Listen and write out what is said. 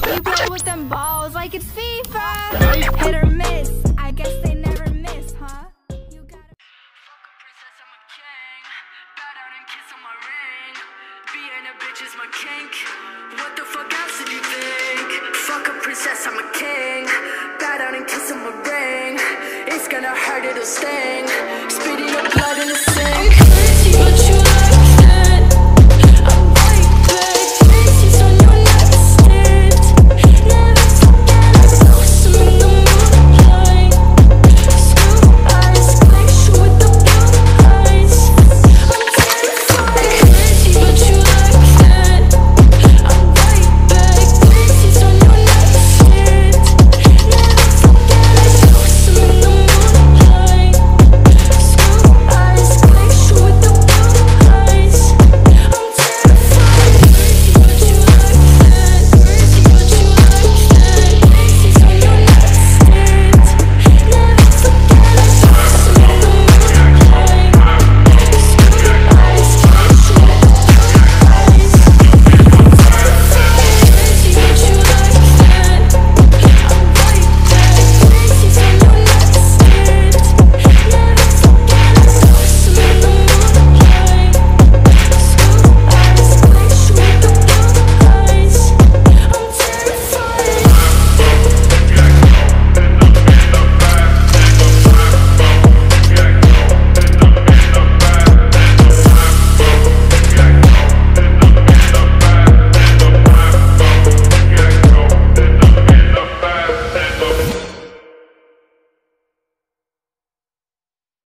You play with them balls like it's FIFA. Hit or miss, I guess they never miss, huh? You gotta Fuck a princess, I'm a king. Bow down and kiss on my ring. Being a bitch is my kink. What the fuck else did you think? Fuck a princess, I'm a king. Bow down and kiss on my ring. It's gonna hurt, it'll sting. Spitting up blood in the sink.